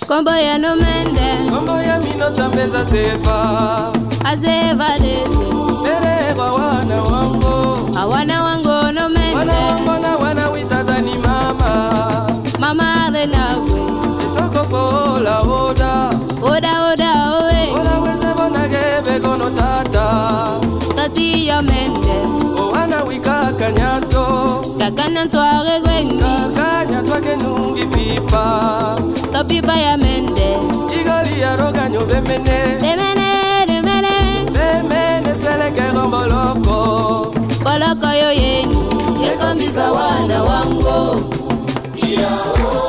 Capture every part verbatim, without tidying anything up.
Kombo ya no mende, kombo ya mino tambeza seva, azeva devi. Mere kwa wana wango, awana wango no mende. Wana wango na wana witata ni mama, mama renagwe. Etoko fola oda, oda oda owe. Oda weze bona gebe kono tata, tati ya mende. O wana wika kanyato, kakanyato aregwendi. Kakanyato akenungi pipa, to pipa ya mende. Igali ya roga nyobe mene, demene demene. Demene seleke romboloko, boloko yo yeni. Yekombisa wana wango. Iya.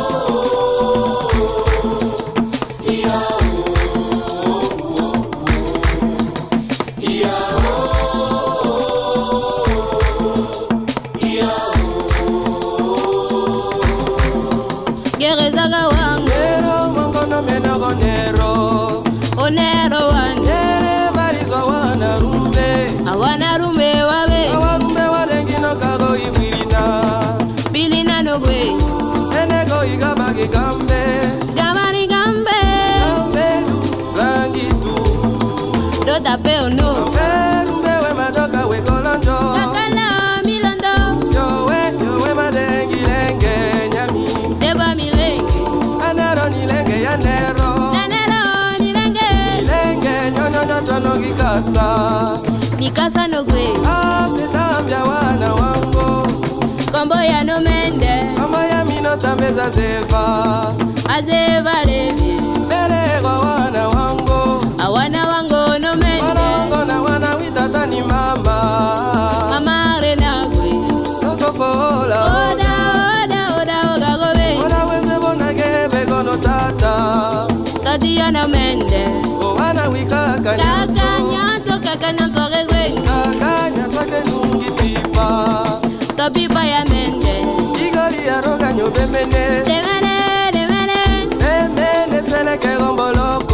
Gerezaga wangu Nero wango no menogo nero Onero wangu Nere balizwa wana rumbe Awana rumbe wabe Awa rumbe walengino kago iwilina Bilina nogwe Enego igabagi gambe Gamani gambe Gambe du rangi tu Do tape ono Gambe rumbe we madoka we kolonjo Kakala milondo Yowe yowe madengi lenge nyami Deba milenge Anero ni lenge ya nero Nanero ni lenge Lenge nyonyo nyoto no gikasa Nikasa nogwe Ah setambia wana wango Kombo ya no mende Kombo ya mino tambeza seva Azeva levi Mere kwa wana wango Awana wango no mende Wana wango na wana witata ni mama Mama renagwe Toko fola Oda oda oda oga gobe Oda weze bona gebe kono tata Tati ya no mende O wana wika kanyato Kakanyato kakanyato regwengi Kakanyato akenungi pipa To pipa ya mende Igali ya roga nyobe mene Demene demene Demene seleke romboloko